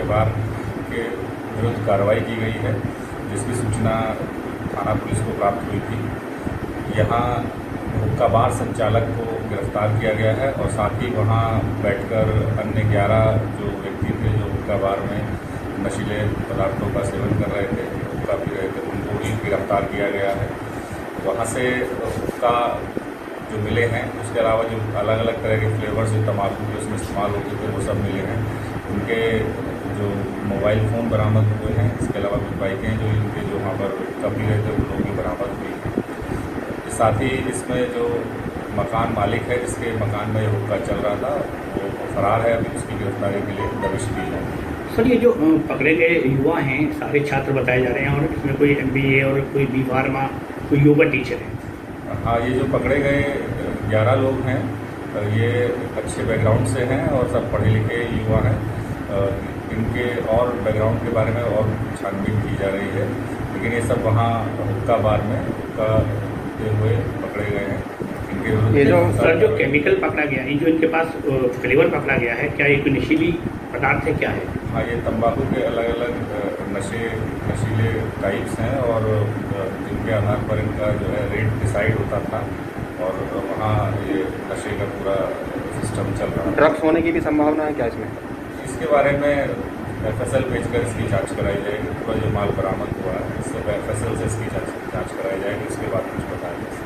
परिवार के विरुद्ध कार्रवाई की गई है, जिसकी सूचना थाना पुलिस को प्राप्त हुई थी। यहाँ हुक्का बार संचालक को गिरफ्तार किया गया है और साथ ही वहाँ बैठकर अन्य 11 जो व्यक्ति थे जो हुक्का बार में नशीले पदार्थों का सेवन कर रहे थे, हुक्का पी रहे थे, उनको भी गिरफ्तार किया गया है। वहाँ से हुक्का जो मिले हैं, उसके अलावा जो अलग अलग तरह के फ्लेवर्स जो तम्बाकू के उसमें इस्तेमाल होते थे वो सब मिले हैं। उनके जो मोबाइल फ़ोन बरामद हुए हैं, इसके अलावा कुछ बाइकें जो इनके जो वहाँ पर हुक्का पी रहे थे उन लोगों की बरामद हुई हैं। साथ ही इसमें जो मकान मालिक है जिसके मकान में हुक्का चल रहा था वो फरार है, अभी उसकी गिरफ्तारी के लिए दबिश दी है। सर, ये जो पकड़े गए युवा हैं सारे छात्र बताए जा रहे हैं और इसमें कोई MBA और कोई B फार्मा, कोई योगा टीचर है। हाँ, ये जो पकड़े गए 11 लोग हैं ये अच्छे बैकग्राउंड से हैं और सब पढ़े लिखे युवा हैं। इनके और बैकग्राउंड के बारे में और छानबीन की जा रही है, लेकिन ये सब वहाँ हुक्का बार में हुक्का पीते हुए पकड़े गए हैं। इनके ये जो सर जो केमिकल पकड़ा गया है, जो इनके पास फ्लेवर पकड़ा गया है, क्या एक नशीली पदार्थ है, क्या है? हाँ, ये तंबाकू के अलग अलग नशीले टाइप्स हैं और जिनके आधार पर इनका जो है रेट डिसाइड होता था और वहाँ ये नशे का पूरा सिस्टम चल रहा है। ड्रग्स होने की भी संभावना है क्या इसमें? इसके बारे में FSL भेजकर इसकी जांच कराई जाएगी। पूरा जो माल बरामद हुआ है इससे FSL से इसकी जांच कराई जाएगी, उसके बाद कुछ बताया जाएगा।